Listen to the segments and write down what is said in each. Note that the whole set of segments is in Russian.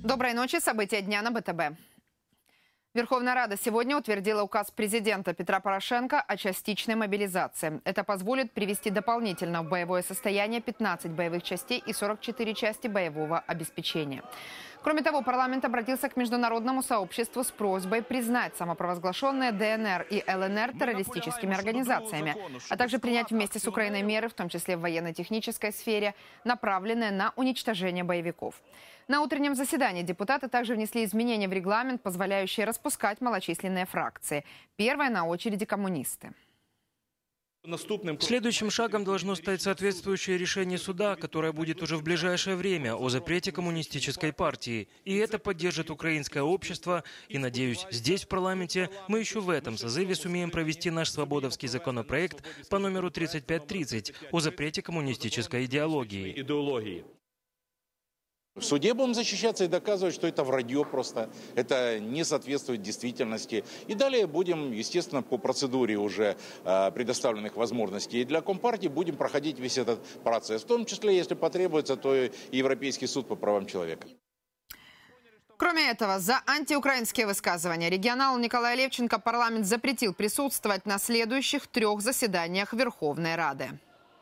Доброй ночи. События дня на БТБ. Верховная Рада сегодня утвердила указ президента Петра Порошенко о частичной мобилизации. Это позволит привести дополнительно в боевое состояние 15 боевых частей и 44 части боевого обеспечения. Кроме того, парламент обратился к международному сообществу с просьбой признать самопровозглашенные ДНР и ЛНР террористическими организациями, а также принять вместе с Украиной меры, в том числе в военно-технической сфере, направленные на уничтожение боевиков. На утреннем заседании депутаты также внесли изменения в регламент, позволяющие распускать малочисленные фракции. Первая на очереди коммунисты. Следующим шагом должно стать соответствующее решение суда, которое будет уже в ближайшее время, о запрете коммунистической партии. И это поддержит украинское общество. И, надеюсь, здесь, в парламенте, мы еще в этом созыве сумеем провести наш свободовский законопроект по номеру 3530 о запрете коммунистической идеологии. В суде будем защищаться и доказывать, что это вранье просто, это не соответствует действительности. И далее будем, естественно, по процедуре уже предоставленных возможностей для Компартии будем проходить весь этот процесс. В том числе, если потребуется, то и Европейский суд по правам человека. Кроме этого, за антиукраинские высказывания регионалу Николая Левченко парламент запретил присутствовать на следующих 3 заседаниях Верховной Рады.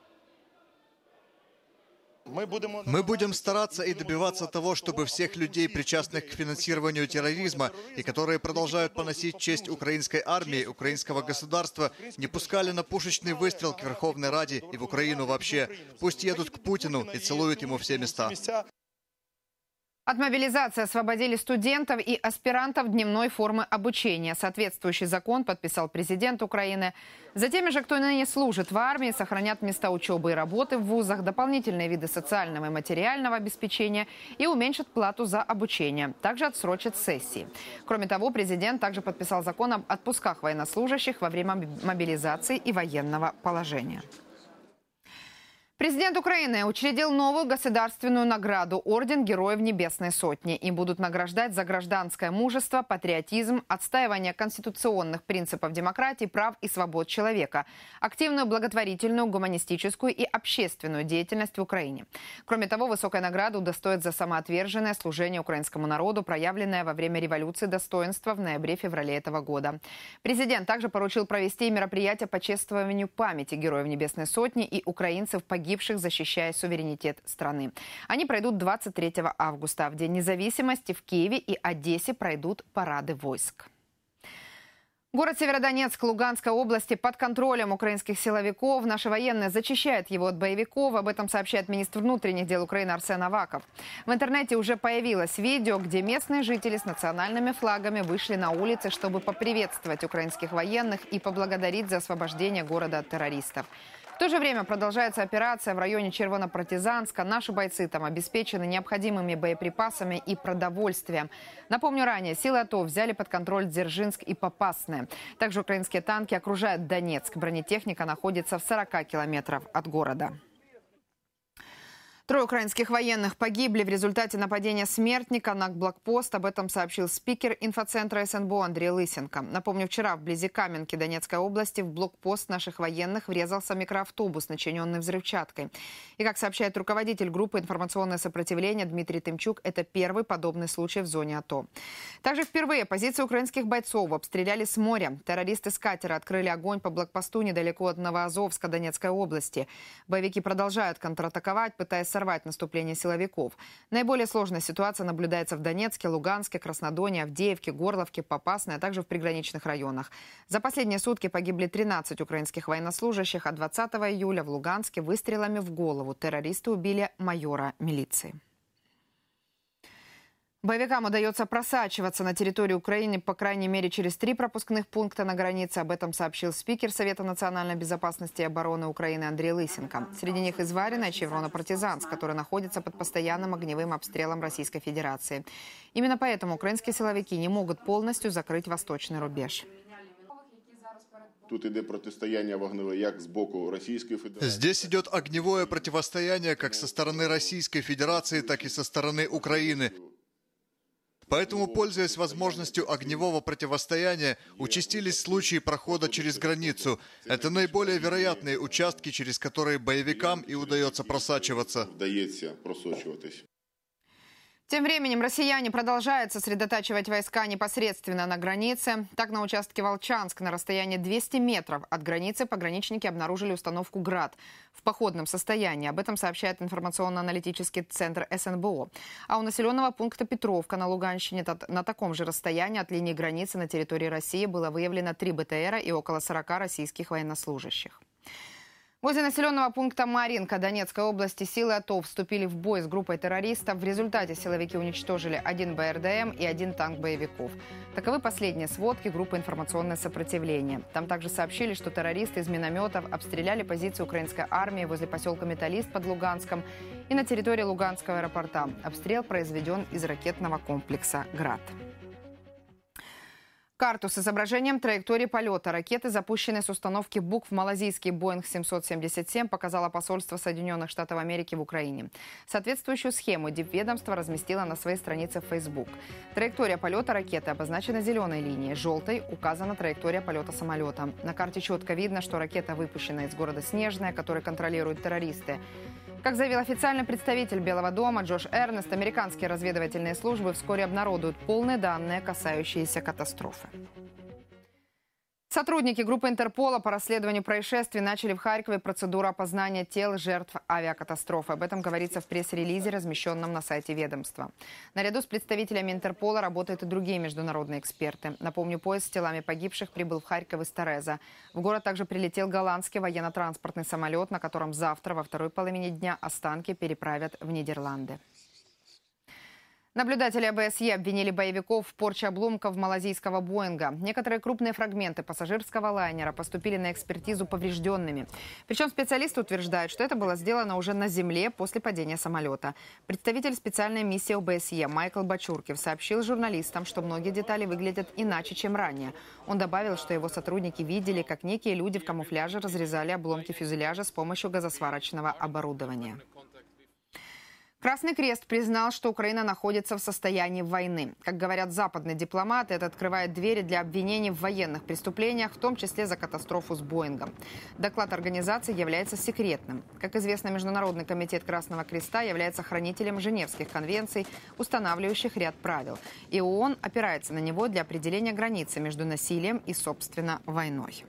Мы будем стараться и добиваться того, чтобы всех людей, причастных к финансированию терроризма и которые продолжают поносить честь украинской армии, украинского государства, не пускали на пушечный выстрел к Верховной Раде и в Украину вообще. Пусть едут к Путину и целуют ему все места. От мобилизации освободили студентов и аспирантов дневной формы обучения. Соответствующий закон подписал президент Украины. За теми же, кто ныне служит в армии, сохранят места учебы и работы в вузах, дополнительные виды социального и материального обеспечения и уменьшат плату за обучение. Также отсрочат сессии. Кроме того, президент также подписал закон об отпусках военнослужащих во время мобилизации и военного положения. Президент Украины учредил новую государственную награду «Орден Героев Небесной Сотни». Им будут награждать за гражданское мужество, патриотизм, отстаивание конституционных принципов демократии, прав и свобод человека, активную благотворительную, гуманистическую и общественную деятельность в Украине. Кроме того, высокая награда удостоит за самоотверженное служение украинскому народу, проявленное во время революции достоинства в ноябре-феврале этого года. Президент также поручил провести мероприятие по чествованию памяти Героев Небесной Сотни и украинцев, погибших, защищая суверенитет страны. Они пройдут 23 августа. В День независимости в Киеве и Одессе пройдут парады войск. Город Северодонецк Луганской области под контролем украинских силовиков. Наши военные зачищают его от боевиков. Об этом сообщает министр внутренних дел Украины Арсен Аваков. В интернете уже появилось видео, где местные жители с национальными флагами вышли на улицы, чтобы поприветствовать украинских военных и поблагодарить за освобождение города от террористов. В то же время продолжается операция в районе Червонопартизанска. Наши бойцы там обеспечены необходимыми боеприпасами и продовольствием. Напомню, ранее силы АТО взяли под контроль Дзержинск и Попасное. Также украинские танки окружают Донецк. Бронетехника находится в 40 километрах от города. 3 украинских военных погибли в результате нападения смертника на блокпост. Об этом сообщил спикер инфоцентра СНБО Андрей Лысенко. Напомню, вчера вблизи Каменки Донецкой области в блокпост наших военных врезался микроавтобус, начиненный взрывчаткой. И, как сообщает руководитель группы «Информационное сопротивление» Дмитрий Тымчук, это первый подобный случай в зоне АТО. Также впервые позиции украинских бойцов обстреляли с моря. Террористы с катера открыли огонь по блокпосту недалеко от Новоазовска Донецкой области. Боевики продолжают контратаковать, пытаясь сорвать наступление силовиков. Наиболее сложная ситуация наблюдается в Донецке, Луганске, Краснодоне, Авдеевке, Горловке, Попасной, а также в приграничных районах. За последние сутки погибли 13 украинских военнослужащих, а 20 июля в Луганске выстрелами в голову террористы убили майора милиции. Боевикам удается просачиваться на территорию Украины, по крайней мере, через 3 пропускных пункта на границе. Об этом сообщил спикер Совета национальной безопасности и обороны Украины Андрей Лысенко. Среди них Изварина и Червонопартизанск, который находится под постоянным огневым обстрелом Российской Федерации. Именно поэтому украинские силовики не могут полностью закрыть восточный рубеж. Тут идет противостояние огневое как с боку Российской Федерации. Здесь идет огневое противостояние как со стороны Российской Федерации, так и со стороны Украины. Поэтому, пользуясь возможностью огневого противостояния, участились случаи прохода через границу. Это наиболее вероятные участки, через которые боевикам и удается просачиваться. Тем временем россияне продолжают сосредотачивать войска непосредственно на границе. Так, на участке Волчанск на расстоянии 200 метров от границы пограничники обнаружили установку «Град» в походном состоянии. Об этом сообщает информационно-аналитический центр СНБО. А у населенного пункта Петровка на Луганщине на таком же расстоянии от линии границы на территории России было выявлено 3 БТРа и около 40 российских военнослужащих. Возле населенного пункта Маринка Донецкой области силы АТО вступили в бой с группой террористов. В результате силовики уничтожили 1 БРДМ и 1 танк боевиков. Таковы последние сводки группы «Информационное сопротивление». Там также сообщили, что террористы из минометов обстреляли позиции украинской армии возле поселка Металлист под Луганском и на территории Луганского аэропорта. Обстрел произведен из ракетного комплекса «Град». Карту с изображением траектории полета ракеты, запущенной с установки букв малазийский Боинг 777, показало посольство Соединенных Штатов Америки в Украине. Соответствующую схему дипведомство разместило на своей странице в Facebook. Траектория полета ракеты обозначена зеленой линией, желтой указана траектория полета самолета. На карте четко видно, что ракета выпущена из города Снежная, который контролируют террористы. Как заявил официальный представитель Белого дома Джош Эрнест, американские разведывательные службы вскоре обнародуют полные данные, касающиеся катастрофы. Сотрудники группы Интерпола по расследованию происшествий начали в Харькове процедуру опознания тел жертв авиакатастрофы. Об этом говорится в пресс-релизе, размещенном на сайте ведомства. Наряду с представителями Интерпола работают и другие международные эксперты. Напомню, поезд с телами погибших прибыл в Харьков из Тореза. В город также прилетел голландский военно-транспортный самолет, на котором завтра во второй половине дня останки переправят в Нидерланды. Наблюдатели ОБСЕ обвинили боевиков в порче обломков малазийского Боинга. Некоторые крупные фрагменты пассажирского лайнера поступили на экспертизу поврежденными. Причем специалисты утверждают, что это было сделано уже на земле после падения самолета. Представитель специальной миссии ОБСЕ Майкл Бачуркив сообщил журналистам, что многие детали выглядят иначе, чем ранее. Он добавил, что его сотрудники видели, как некие люди в камуфляже разрезали обломки фюзеляжа с помощью газосварочного оборудования. Красный Крест признал, что Украина находится в состоянии войны. Как говорят западные дипломаты, это открывает двери для обвинений в военных преступлениях, в том числе за катастрофу с Боингом. Доклад организации является секретным. Как известно, Международный комитет Красного Креста является хранителем Женевских конвенций, устанавливающих ряд правил. И ООН опирается на него для определения границы между насилием и, собственно, войной.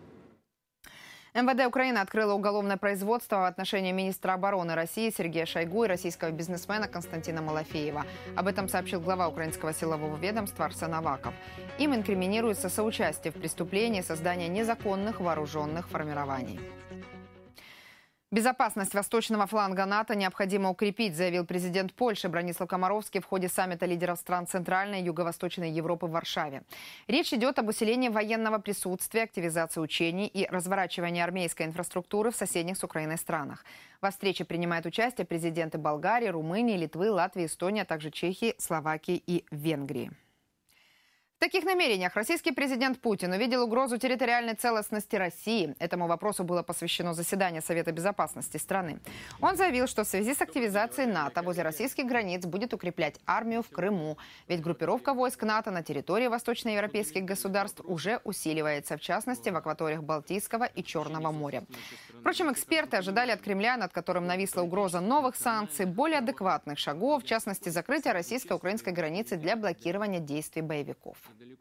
МВД Украины открыло уголовное производство в отношении министра обороны России Сергея Шойгу и российского бизнесмена Константина Малафеева. Об этом сообщил глава украинского силового ведомства Арсен Аваков. Им инкриминируется соучастие в преступлении создания незаконных вооруженных формирований. Безопасность восточного фланга НАТО необходимо укрепить, заявил президент Польши Бронислав Комаровский в ходе саммита лидеров стран Центральной и Юго-Восточной Европы в Варшаве. Речь идет об усилении военного присутствия, активизации учений и разворачивании армейской инфраструктуры в соседних с Украиной странах. Во встрече принимают участие президенты Болгарии, Румынии, Литвы, Латвии, Эстонии, а также Чехии, Словакии и Венгрии. В таких намерениях российский президент Путин увидел угрозу территориальной целостности России. Этому вопросу было посвящено заседание Совета безопасности страны. Он заявил, что в связи с активизацией НАТО возле российских границ будет укреплять армию в Крыму. Ведь группировка войск НАТО на территории восточноевропейских государств уже усиливается, в частности, в акваториях Балтийского и Черного моря. Впрочем, эксперты ожидали от Кремля, над которым нависла угроза новых санкций, более адекватных шагов, в частности, закрытия российско-украинской границы для блокирования действий боевиков.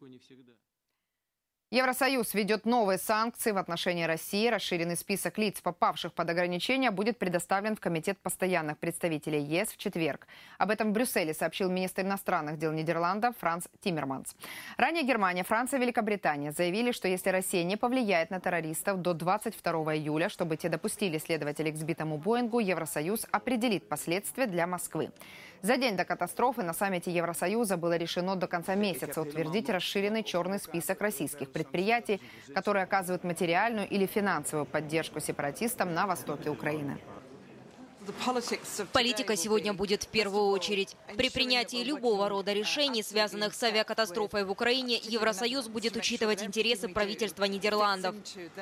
Евросоюз введет новые санкции в отношении России. Расширенный список лиц, попавших под ограничения, будет предоставлен в Комитет постоянных представителей ЕС в четверг. Об этом в Брюсселе сообщил министр иностранных дел Нидерландов Франс Тиммерманс. Ранее Германия, Франция и Великобритания заявили, что если Россия не повлияет на террористов до 22 июля, чтобы те допустили следователей к сбитому Боингу, Евросоюз определит последствия для Москвы. За день до катастрофы на саммите Евросоюза было решено до конца месяца утвердить расширенный черный список российских предприятий, которые оказывают материальную или финансовую поддержку сепаратистам на востоке Украины. Политика сегодня будет в первую очередь. При принятии любого рода решений, связанных с авиакатастрофой в Украине, Евросоюз будет учитывать интересы правительства Нидерландов.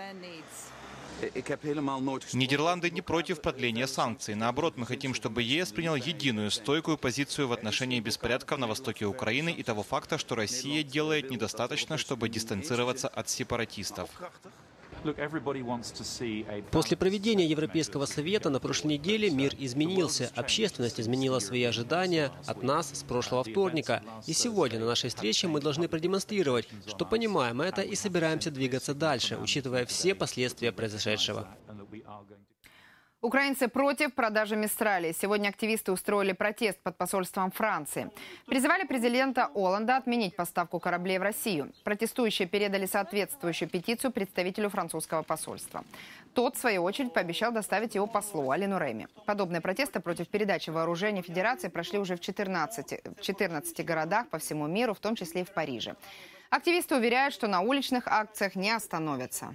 Нидерланды не против продления санкций. Наоборот, мы хотим, чтобы ЕС принял единую, стойкую позицию в отношении беспорядков на востоке Украины и того факта, что Россия делает недостаточно, чтобы дистанцироваться от сепаратистов. После проведения Европейского совета на прошлой неделе мир изменился. Общественность изменила свои ожидания от нас с прошлого вторника. И сегодня на нашей встрече мы должны продемонстрировать, что понимаем это и собираемся двигаться дальше, учитывая все последствия произошедшего. Украинцы против продажи Мистрали. Сегодня активисты устроили протест под посольством Франции. Призывали президента Олланда отменить поставку кораблей в Россию. Протестующие передали соответствующую петицию представителю французского посольства. Тот, в свою очередь, пообещал доставить его послу Алину Реми. Подобные протесты против передачи вооружений Федерации прошли уже в 14 городах по всему миру, в том числе и в Париже. Активисты уверяют, что на уличных акциях не остановятся.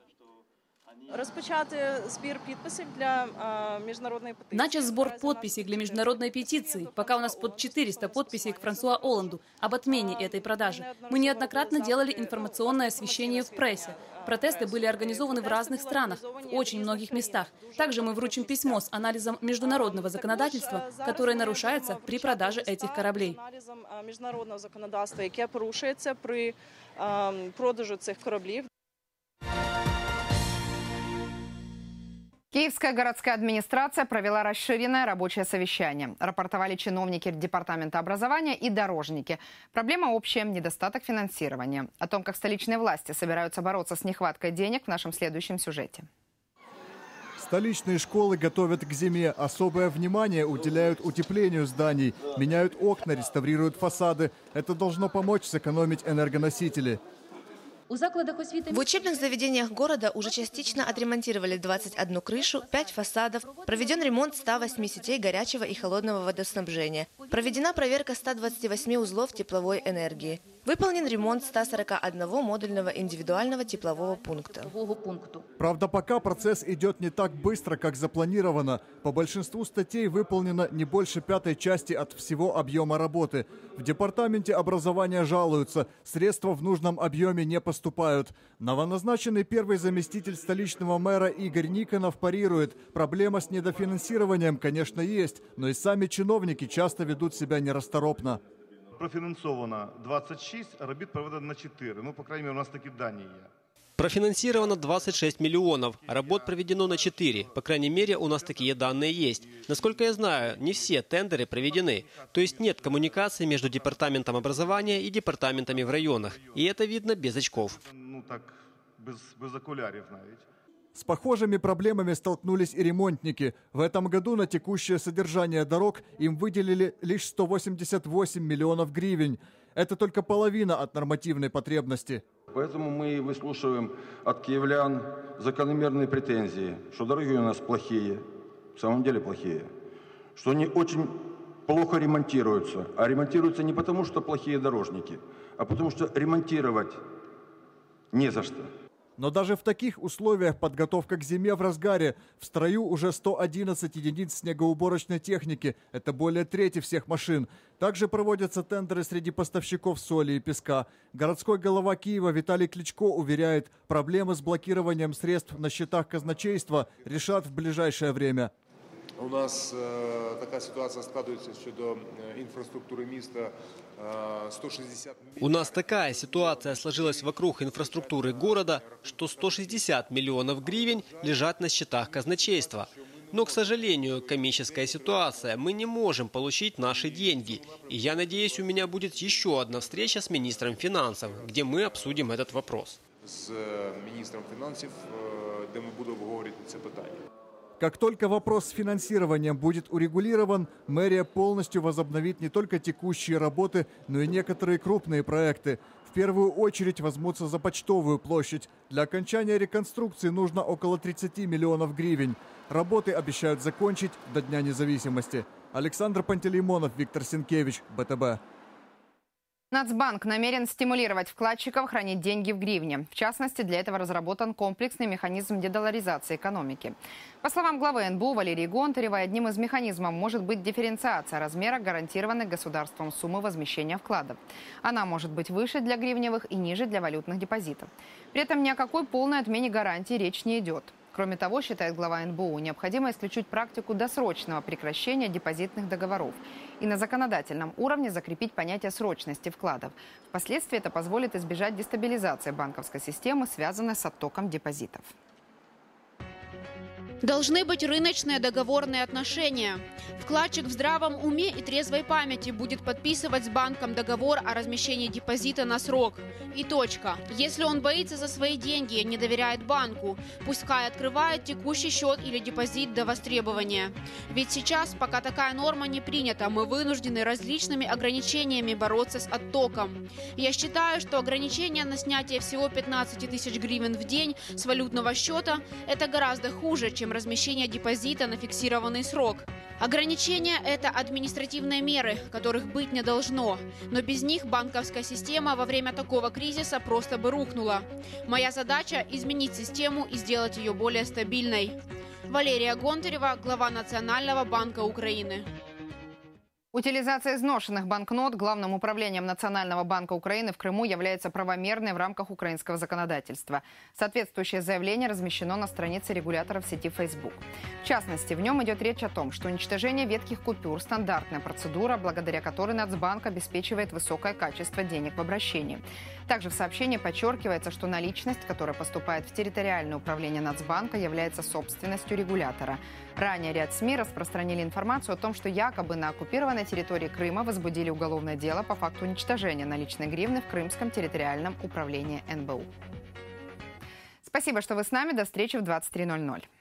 Начат сбор подписей для международной петиции. Пока у нас под 400 подписей к Франсуа Олланду об отмене этой продажи. Мы неоднократно делали информационное освещение в прессе. Протесты были организованы в разных странах, в очень многих местах. Также мы вручим письмо с анализом международного законодательства, которое нарушается при продаже этих кораблей. Киевская городская администрация провела расширенное рабочее совещание. Рапортовали чиновники Департамента образования и дорожники. Проблема общая – недостаток финансирования. О том, как столичные власти собираются бороться с нехваткой денег, в нашем следующем сюжете. Столичные школы готовят к зиме. Особое внимание уделяют утеплению зданий. Меняют окна, реставрируют фасады. Это должно помочь сэкономить энергоносители. В учебных заведениях города уже частично отремонтировали 21 крышу, 5 фасадов, проведен ремонт 108 сетей горячего и холодного водоснабжения, проведена проверка 128 узлов тепловой энергии, выполнен ремонт 141 модульного индивидуального теплового пункта. Правда, пока процесс идет не так быстро, как запланировано. По большинству статей выполнено не больше 1/5 части от всего объема работы. В Департаменте образования жалуются, средства в нужном объеме не поступают. Новоназначенный первый заместитель столичного мэра Игорь Никонов парирует. Проблема с недофинансированием, конечно, есть, но и сами чиновники часто ведут себя нерасторопно. Профінансовано 26, а робіт проведено на 4. Ну, по крайней мере, у нас такі дані є. Профинансировано 26 миллионов, работ проведено на 4. По крайней мере, у нас такие данные есть. Насколько я знаю, не все тендеры проведены. То есть нет коммуникации между Департаментом образования и департаментами в районах. И это видно без очков. Ну так, без окулярів навіть. С похожими проблемами столкнулись и ремонтники. В этом году на текущее содержание дорог им выделили лишь 188 миллионов гривен. Это только половина от нормативной потребности. Поэтому мы выслушиваем от киевлян закономерные претензии, что дороги у нас плохие, в самом деле плохие, что они очень плохо ремонтируются. А ремонтируются не потому, что плохие дорожники, а потому что ремонтировать не за что. Но даже в таких условиях подготовка к зиме в разгаре. В строю уже 111 единиц снегоуборочной техники. Это более трети всех машин. Также проводятся тендеры среди поставщиков соли и песка. Городской голова Киева Виталий Кличко уверяет, проблемы с блокированием средств на счетах казначейства решат в ближайшее время. У нас така ситуація складується щодо інфраструктури міста. 160. У нас такая ситуация сложилась вокруг инфраструктуры города, что 160 миллионов гривен лежат на счетах казначейства. Но, к сожалению, комическая ситуация. Мы не можем получить наши деньги. И я надеюсь, у меня будет еще одна встреча с министром финансов, где мы обсудим этот вопрос. С министром финансов, где мы будем обговорить это питание. Как только вопрос с финансированием будет урегулирован, мэрия полностью возобновит не только текущие работы, но и некоторые крупные проекты. В первую очередь возьмутся за Почтовую площадь. Для окончания реконструкции нужно около 30 миллионов гривен. Работы обещают закончить до Дня независимости. Александр Пантелеймонов, Виктор Сенкевич, БТБ. Нацбанк намерен стимулировать вкладчиков хранить деньги в гривне. В частности, для этого разработан комплексный механизм дедоларизации экономики. По словам главы НБУ Валерии Гонтаревой, одним из механизмов может быть дифференциация размера гарантированной государством суммы возмещения вкладов. Она может быть выше для гривневых и ниже для валютных депозитов. При этом ни о какой полной отмене гарантий речь не идет. Кроме того, считает глава НБУ, необходимо исключить практику досрочного прекращения депозитных договоров и на законодательном уровне закрепить понятие срочности вкладов. Впоследствии это позволит избежать дестабилизации банковской системы, связанной с оттоком депозитов. Должны быть рыночные договорные отношения. Вкладчик в здравом уме и трезвой памяти будет подписывать с банком договор о размещении депозита на срок. И точка. Если он боится за свои деньги и не доверяет банку, пускай открывает текущий счет или депозит до востребования. Ведь сейчас, пока такая норма не принята, мы вынуждены различными ограничениями бороться с оттоком. Я считаю, что ограничение на снятие всего 15 тысяч гривен в день с валютного счета – это гораздо хуже, чем размещение депозита на фиксированный срок. Ограничения – это административные меры, которых быть не должно. Но без них банковская система во время такого кризиса просто бы рухнула. Моя задача – изменить систему и сделать ее более стабильной. Валерия Гонтарева, глава Национального банка Украины. Утилизация изношенных банкнот Главным управлением Национального банка Украины в Крыму является правомерной в рамках украинского законодательства. Соответствующее заявление размещено на странице регулятора в сети Facebook. В частности, в нем идет речь о том, что уничтожение ветхих купюр – стандартная процедура, благодаря которой Нацбанк обеспечивает высокое качество денег в обращении. Также в сообщении подчеркивается, что наличность, которая поступает в территориальное управление Нацбанка, является собственностью регулятора. Ранее ряд СМИ распространили информацию о том, что якобы на оккупированной территории Крыма возбудили уголовное дело по факту уничтожения наличной гривны в Крымском территориальном управлении НБУ. Спасибо, что вы с нами. До встречи в 23:00.